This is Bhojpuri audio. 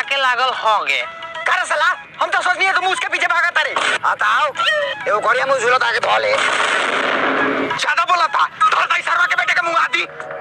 के लागल होगे। करे साला हम तो सोचनी है तो मुझ के पीछे भागा तारे। बताओ एगो कोरिया मुझ झूलता आके धोले। ज्यादा बोला था धरता सरवा के बेटे का मुंह आदि।